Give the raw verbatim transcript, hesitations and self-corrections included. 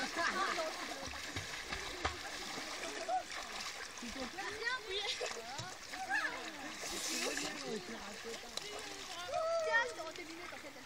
Tiens, je te rends tes lunettes en fait.